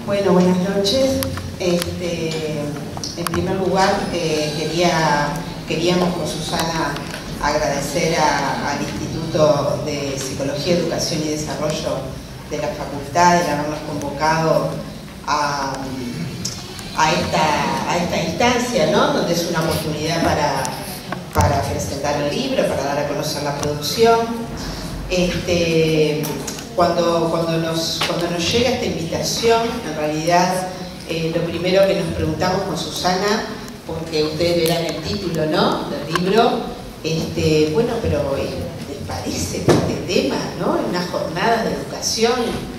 Bueno, buenas noches. En primer lugar, queríamos con Susana agradecer al Instituto de Psicología, Educación y Desarrollo de la Facultad de habernos convocado a esta instancia, ¿no? Donde es una oportunidad para presentar el libro, para dar a conocer la producción. Cuando nos llega esta invitación, en realidad lo primero que nos preguntamos con Susana, porque ustedes verán el título, ¿no?, del libro, bueno, pero ¿les parece este tema, ¿no?, en una jornada de educación?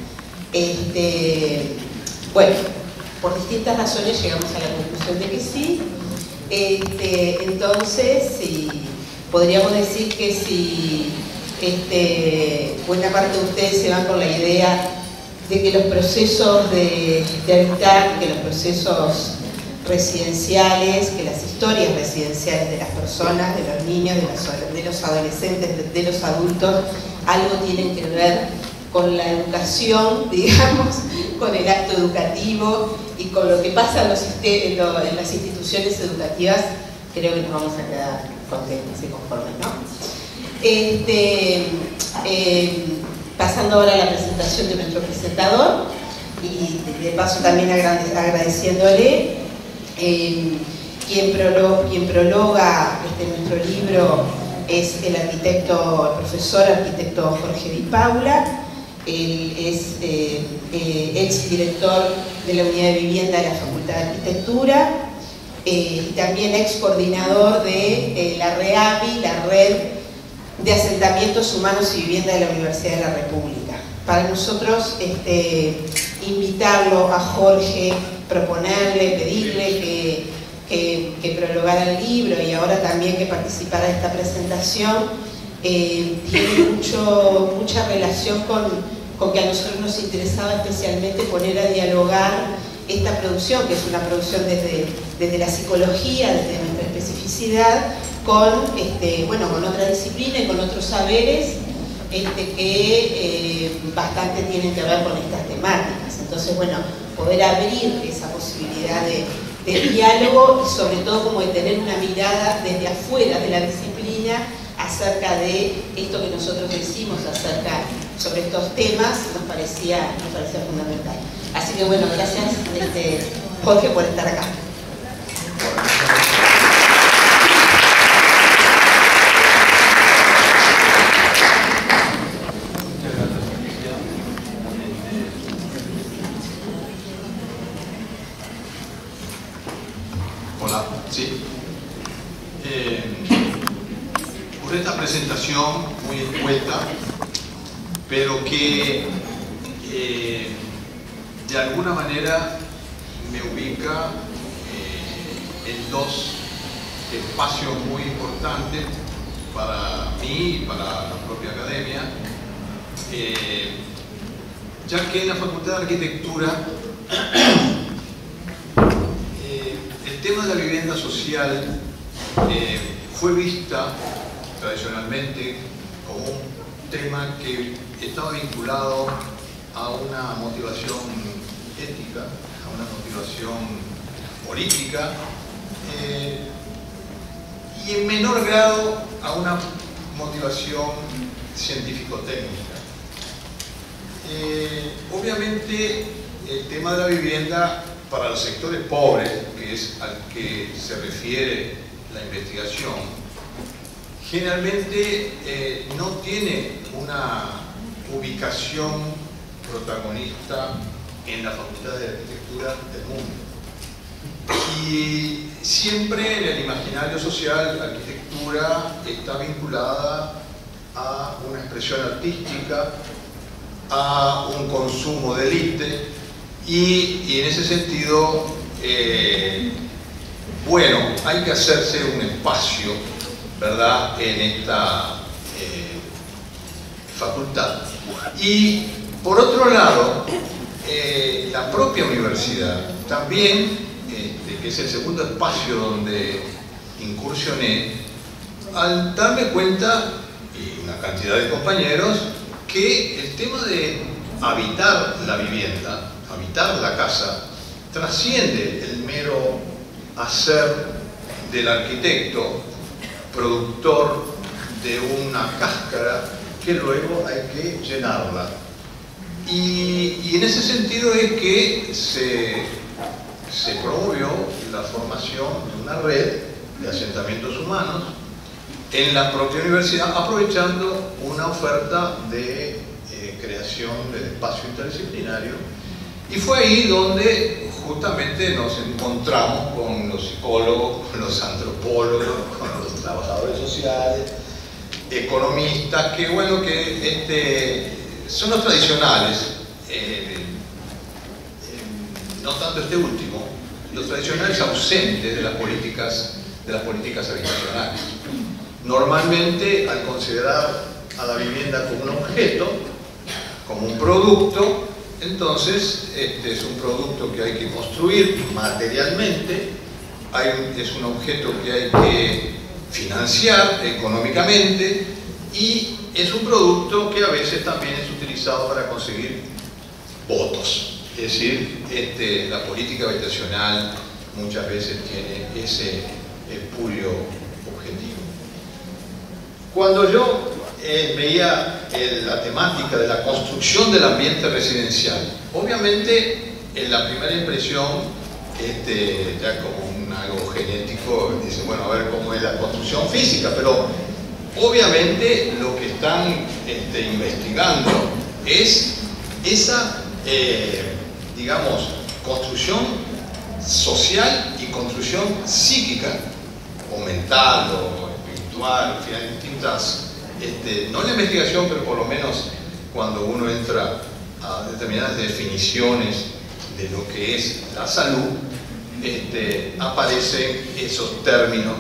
Bueno, por distintas razones llegamos a la conclusión de que sí. Entonces, podríamos decir que si buena parte de ustedes se van con la idea de que los procesos de habitar, que los procesos residenciales, que las historias residenciales de las personas, de los niños, de los adolescentes, de los adultos, algo tienen que ver con la educación, digamos, con el acto educativo y con lo que pasa en las instituciones educativas, creo que nos vamos a quedar contentos y conformes, ¿no? Pasando ahora a la presentación de nuestro presentador, y de paso también agradeciéndole, quien prologa nuestro libro es el profesor arquitecto Jorge Di Paula. Él es exdirector de la Unidad de Vivienda de la Facultad de Arquitectura y también ex coordinador de la REAVI, la Red de Asentamientos Humanos y Vivienda de la Universidad de la República. Para nosotros, invitarlo a Jorge, proponerle, pedirle que prologara el libro y ahora también que participara de esta presentación, tiene mucha relación con que a nosotros nos interesaba especialmente poner a dialogar esta producción, que es una producción desde la psicología, desde nuestra especificidad, con otra disciplina y con otros saberes que bastante tienen que ver con estas temáticas. Entonces, bueno, poder abrir esa posibilidad de diálogo y sobre todo como de tener una mirada desde afuera de la disciplina acerca de esto que nosotros decimos sobre estos temas, nos parecía fundamental. Así que bueno, gracias Jorge por estar acá. Hola, sí. Por esta presentación muy escueta, pero que de alguna manera me ubica en dos espacios muy importantes para mí y para la propia academia, ya que en la Facultad de Arquitectura el tema de la vivienda social fue vista tradicionalmente como un tema que estaba vinculado a una motivación ética, a una motivación política y en menor grado a una motivación científico-técnica. Obviamente el tema de la vivienda para los sectores pobres, que es al que se refiere la investigación, generalmente no tiene una ubicación protagonista en la Facultad de Arquitectura del mundo. Y siempre en el imaginario social la arquitectura está vinculada a una expresión artística, a un consumo de élite y en ese sentido, bueno, hay que hacerse un espacio, ¿verdad?, en esta facultad. Y por otro lado, la propia universidad también, que es el segundo espacio donde incursioné, al darme cuenta, y una cantidad de compañeros, que el tema de habitar la vivienda, habitar habitar la casa trasciende el mero hacer del arquitecto productor de una cáscara que luego hay que llenarla. Y en ese sentido es que se promovió la formación de una red de asentamientos humanos en la propia universidad, aprovechando una oferta de creación del espacio interdisciplinario. Y fue ahí donde justamente nos encontramos con los psicólogos, con los antropólogos, con los trabajadores sociales, economistas, que bueno, que son los tradicionales, no tanto este último, los tradicionales ausentes de las políticas habitacionales. Normalmente, al considerar a la vivienda como un objeto, como un producto, entonces es un producto que hay que construir materialmente, es un objeto que hay que financiar económicamente y es un producto que a veces también es utilizado para conseguir votos. Es decir, la política habitacional muchas veces tiene ese espurio objetivo. Cuando yo veía la temática de la construcción del ambiente residencial, obviamente en la primera impresión, ya como algo genético, dice, bueno, a ver cómo es la construcción física, pero obviamente lo que están investigando es esa, digamos, construcción social y construcción psíquica, o mental, o espiritual, en fin, hay distintas, no la investigación, pero por lo menos cuando uno entra a determinadas definiciones de lo que es la salud, aparecen esos términos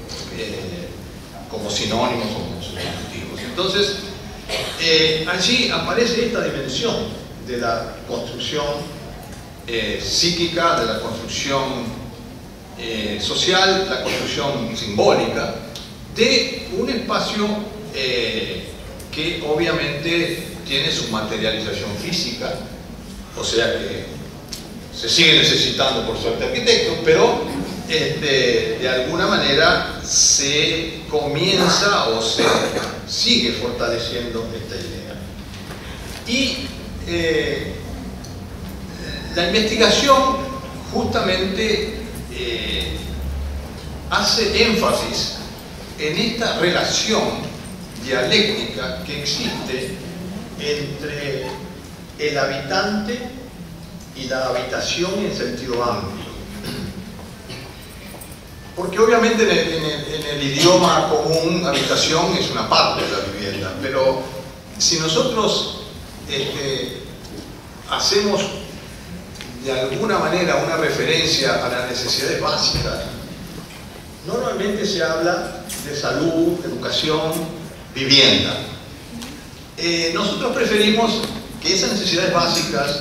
como sinónimos o como sustantivos. Entonces, allí aparece esta dimensión de la construcción psíquica, de la construcción social, la construcción simbólica de un espacio que obviamente tiene su materialización física, o sea que se sigue necesitando por suerte arquitectos, pero de alguna manera se comienza o se sigue fortaleciendo esta idea. Y la investigación justamente hace énfasis en esta relación dialéctica que existe entre el habitante y la habitación en sentido amplio. Porque obviamente en el idioma común, habitación es una parte de la vivienda, pero si nosotros hacemos de alguna manera una referencia a las necesidades básicas, normalmente se habla de salud, educación, vivienda. Nosotros preferimos que esas necesidades básicas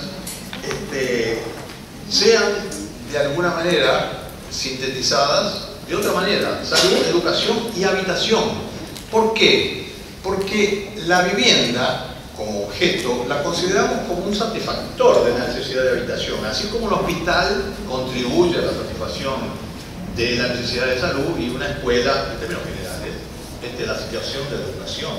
sean de alguna manera sintetizadas de otra manera: salud, educación y habitación. ¿Por qué? Porque la vivienda como objeto la consideramos como un satisfactor de la necesidad de habitación, así como el hospital contribuye a la satisfacción de la necesidad de salud y una escuela, en términos generales, la situación de educación.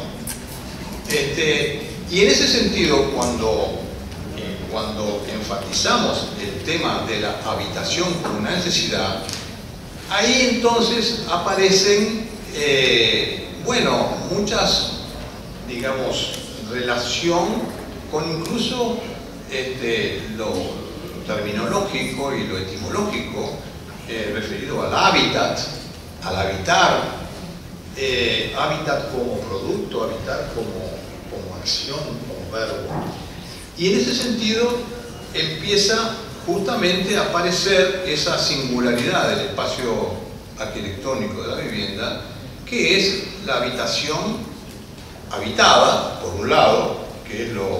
Y en ese sentido, cuando enfatizamos el tema de la habitación como una necesidad, ahí entonces aparecen, bueno, muchas, digamos, relación con incluso lo terminológico y lo etimológico referido al hábitat, al habitar, hábitat como producto, habitar como acción, como verbo. Y en ese sentido empieza justamente a aparecer esa singularidad del espacio arquitectónico de la vivienda, que es la habitación habitada, por un lado, que es lo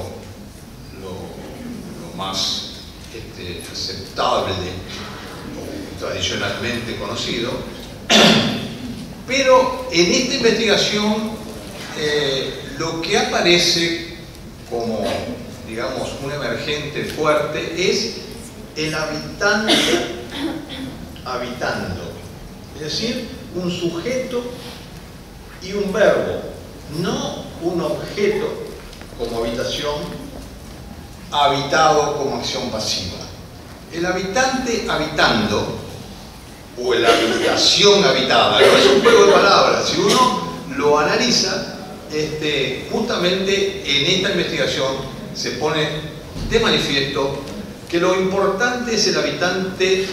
más aceptable o tradicionalmente conocido, pero en esta investigación lo que aparece como, digamos, un emergente fuerte es el habitante habitando, es decir, un sujeto y un verbo, no un objeto como habitación, habitado como acción pasiva. El habitante habitando, o la habitación habitada, no es un juego de palabras. Si uno lo analiza, justamente en esta investigación se pone de manifiesto que lo importante es el habitante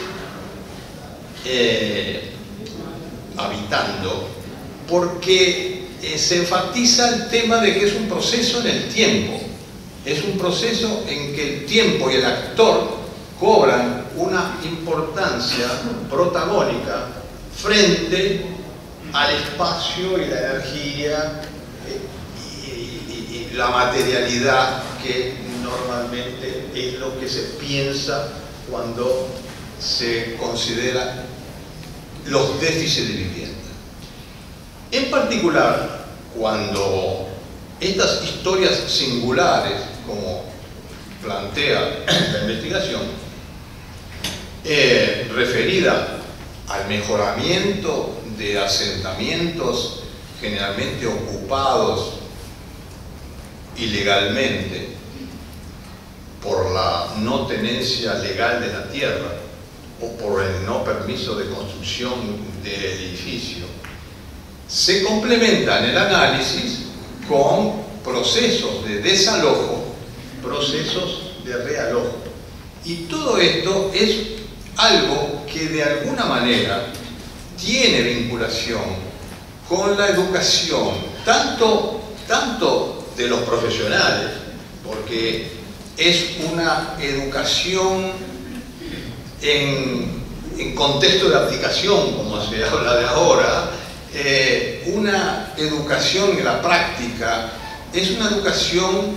habitando, porque se enfatiza el tema de que es un proceso en el tiempo, es un proceso en que el tiempo y el actor cobran una importancia protagónica frente al espacio y la energía y la materialidad que normalmente es lo que se piensa cuando se considera los déficits de vivienda. En particular, cuando estas historias singulares, como plantea la investigación, referida al mejoramiento de asentamientos generalmente ocupados ilegalmente por la no tenencia legal de la tierra o por el no permiso de construcción del edificio, se complementa en el análisis con procesos de desalojo, procesos de realojo. Y todo esto es algo que de alguna manera tiene vinculación con la educación, tanto de los profesionales, porque es una educación en contexto de aplicación, como se habla de ahora, una educación en la práctica, es una educación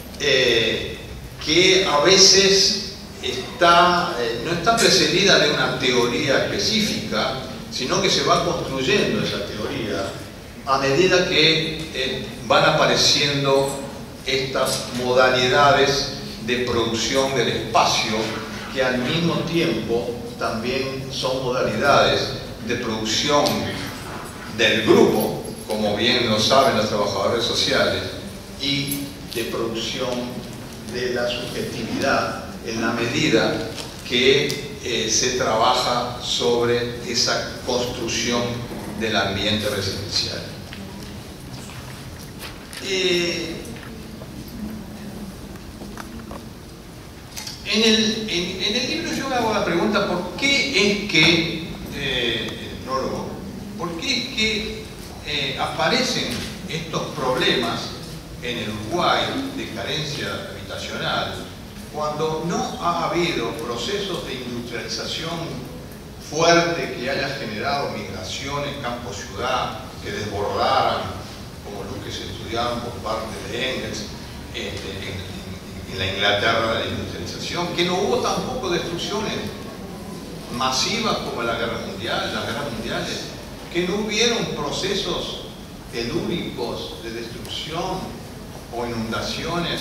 que a veces no está precedida de una teoría específica, sino que se va construyendo esa teoría a medida que van apareciendo estas modalidades de producción del espacio, que al mismo tiempo también son modalidades de producción del grupo, como bien lo saben los trabajadores sociales, y de producción de la subjetividad en la medida que se trabaja sobre esa construcción del ambiente residencial. En el libro yo me hago la pregunta: ¿por qué es que aparecen estos problemas en el Uruguay de carencia habitacional cuando no ha habido procesos de industrialización fuerte que haya generado migraciones campo-ciudad que desbordaran, como los que se estudiaban por parte de Engels en la Inglaterra de la industrialización, que no hubo tampoco destrucciones masivas como en las guerras mundiales, que no hubieron procesos telúricos de destrucción o inundaciones,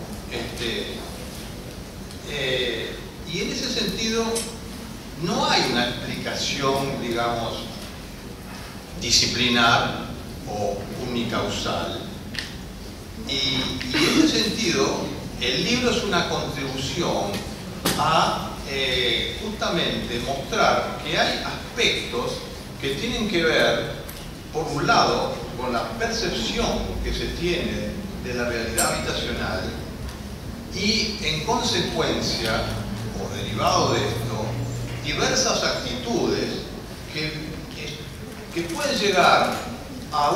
y en ese sentido no hay una explicación, digamos, disciplinar o unicausal. Y en ese sentido, el libro es una contribución a justamente mostrar que hay aspectos que tienen que ver, por un lado, con la percepción que se tiene de la realidad habitacional y, en consecuencia, o derivado de esto, diversas actitudes que pueden llegar a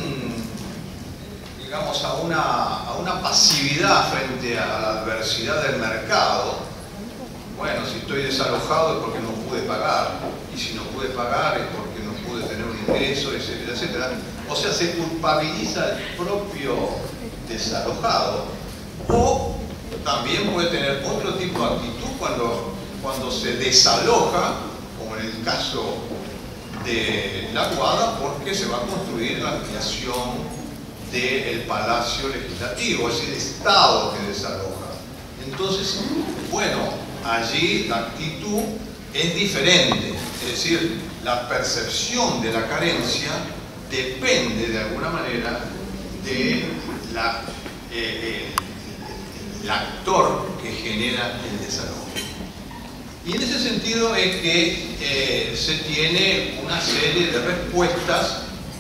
a una pasividad frente a la adversidad del mercado. Bueno, si estoy desalojado es porque no pude pagar, y si no pude pagar es porque no pude tener un ingreso, etcétera, etcétera. O sea, se culpabiliza el propio desalojado, o también puede tener otro tipo de actitud cuando se desaloja, como en el caso de La Aguada, porque se va a construir la ampliación del Palacio Legislativo, es el Estado que desaloja. Entonces, bueno, allí la actitud es diferente. Es decir, la percepción de la carencia depende de alguna manera de el actor que genera el desalojo. Y en ese sentido es que se tiene una serie de respuestas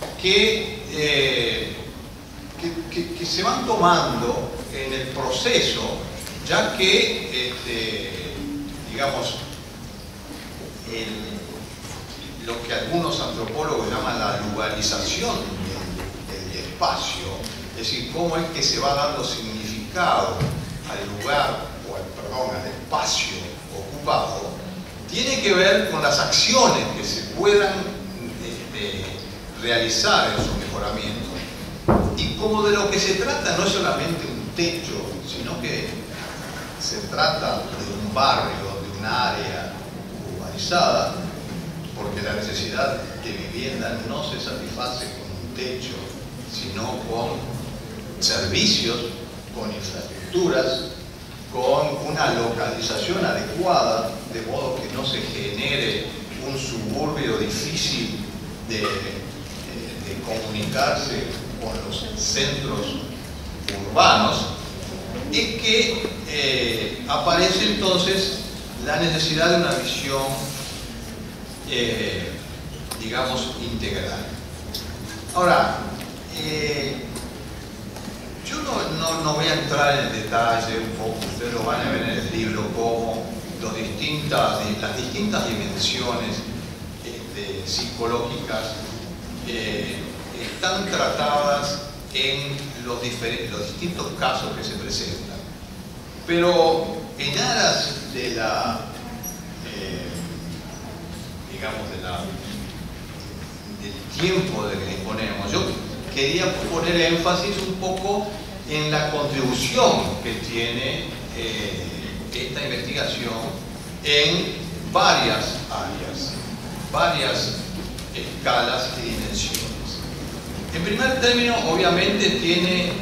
que se van tomando en el proceso, ya que, digamos, lo que algunos antropólogos llaman la lugarización del espacio, es decir, cómo es que se va dando significado al lugar, al espacio ocupado, tiene que ver con las acciones que se puedan realizar en su mejoramiento. Y como de lo que se trata no es solamente un techo, sino que se trata de un barrio, de un área urbanizada, porque la necesidad de vivienda no se satisface con un techo, sino con servicios, con infraestructuras, con una localización adecuada, de modo que no se genere un suburbio difícil de comunicarse con los centros urbanos, es que aparece entonces la necesidad de una visión, digamos, integral. Ahora, yo no voy a entrar en el detalle un poco, ustedes lo van a ver en el libro, cómo las distintas dimensiones psicológicas están tratadas en los distintos casos que se presentan. Pero en aras de del tiempo del que disponemos, yo quería poner énfasis un poco en la contribución que tiene esta investigación en varias áreas, varias escalas y dimensiones. En primer término, obviamente tiene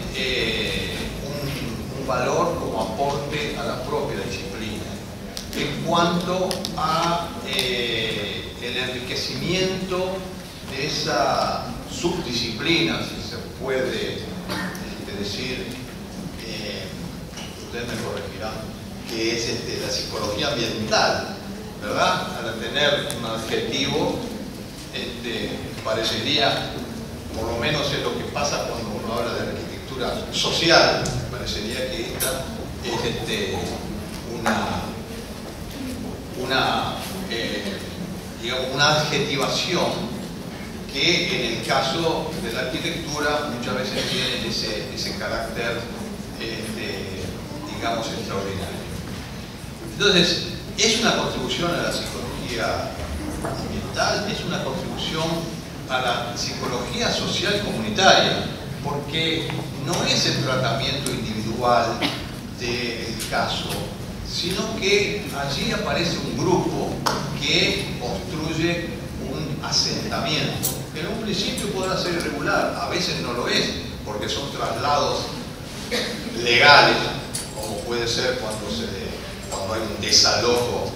un valor como aporte a la propia disciplina en cuanto a el enriquecimiento de esa subdisciplina, si se puede decir, ustedes me corregirán, que es la psicología ambiental, ¿verdad? Al tener un adjetivo, parecería, por lo menos es lo que pasa cuando uno habla de arquitectura social, parecería que esta es digamos, una adjetivación que en el caso de la arquitectura muchas veces tiene ese carácter, digamos, extraordinario. Entonces, es una contribución a la psicología ambiental, es una contribución a la psicología social comunitaria, porque no es el tratamiento individual del caso, sino que allí aparece un grupo que construye un asentamiento, que en un principio podrá ser irregular, a veces no lo es, porque son traslados legales, como puede ser cuando hay un desalojo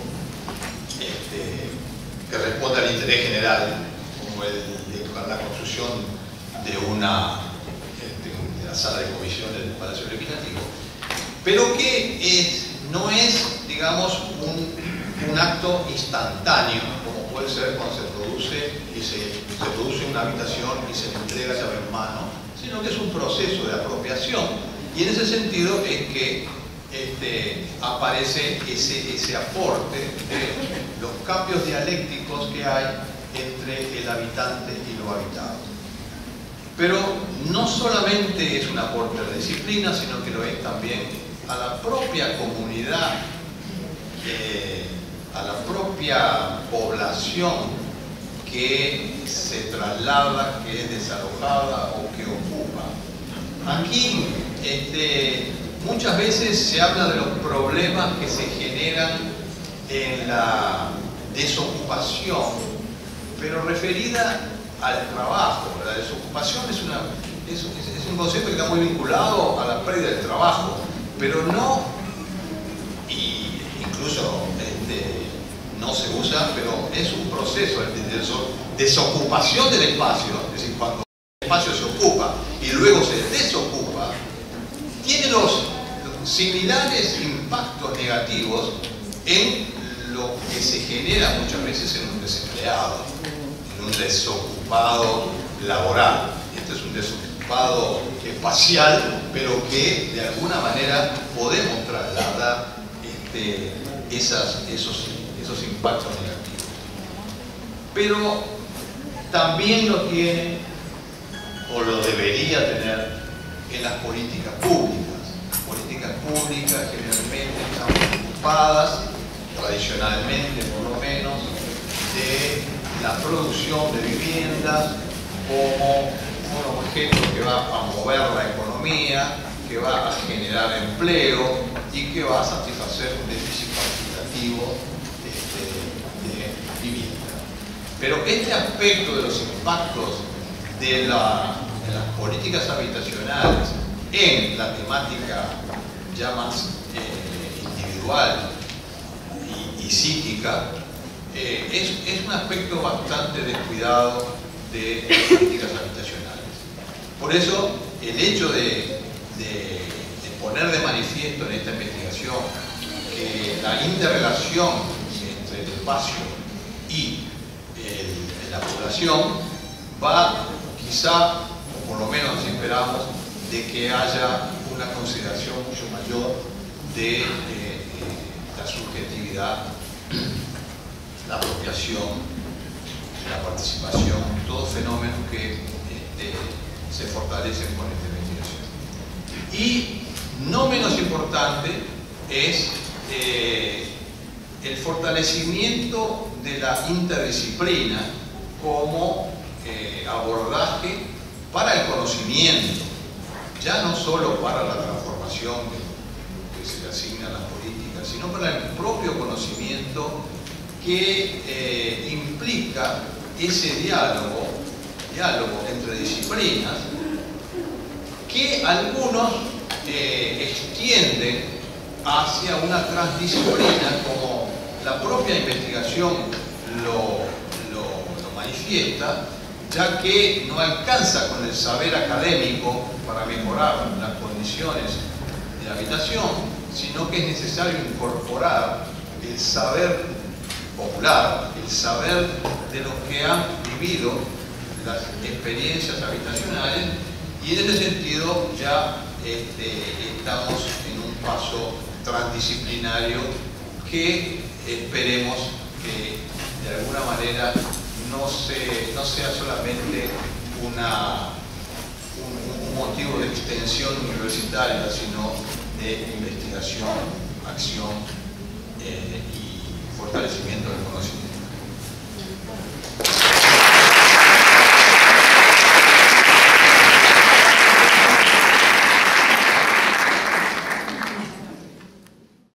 que responde al interés general, como la construcción de la sala de comisiones del Palacio Legislativo, pero que no es, digamos, un acto instantáneo, como puede ser cuando se produce una habitación y se le entrega llave en mano, sino que es un proceso de apropiación. Y en ese sentido es que aparece ese aporte de los cambios dialécticos que hay entre el habitante y lo habitado. Pero no solamente es un aporte a la disciplina, sino que lo es también a la propia comunidad, a la propia población que se traslada, que es desalojada o que ocupa. Aquí muchas veces se habla de los problemas que se generan en la desocupación, pero referida al trabajo. La desocupación es un concepto que está muy vinculado a la pérdida del trabajo, pero no, y incluso no se usa, pero es un proceso de desocupación del espacio, es decir, cuando el espacio se ocupa y luego se desocupa, tiene los similares impactos negativos en lo que se genera muchas veces en un desempleado, en un desocupado laboral. Este es un desocupado espacial, pero que de alguna manera podemos trasladar esos impactos negativos. Pero también lo tiene, o lo debería tener, en las políticas públicas. Las políticas públicas generalmente están preocupadas, tradicionalmente por lo menos, de la producción de viviendas como un objeto que va a mover la economía, que va a generar empleo y que va a satisfacer un déficit cuantitativo de vivienda. Pero este aspecto de los impactos de las políticas habitacionales en la temática ya más individual y psíquica es un aspecto bastante descuidado de las políticas habitacionales. Por eso el hecho de poner de manifiesto en esta investigación que la interrelación entre el espacio y la población va quizá, o por lo menos esperamos, de que haya una consideración mucho mayor de la subjetividad, la apropiación, la participación, todos fenómenos que se fortalecen con esta investigación. Y no menos importante es el fortalecimiento de la interdisciplina como abordaje para el conocimiento, ya no solo para la transformación que se le asigna a las políticas, sino para el propio conocimiento que implica ese diálogo entre disciplinas que algunos extienden hacia una transdisciplina, como la propia investigación lo manifiesta, ya que no alcanza con el saber académico para mejorar las condiciones de habitación, sino que es necesario incorporar el saber popular, el saber de los que han vivido las experiencias habitacionales, y en ese sentido ya estamos en un paso transdisciplinario que esperemos que de alguna manera no sea solamente un motivo de extensión universitaria, sino de investigación, acción y fortalecimiento del conocimiento.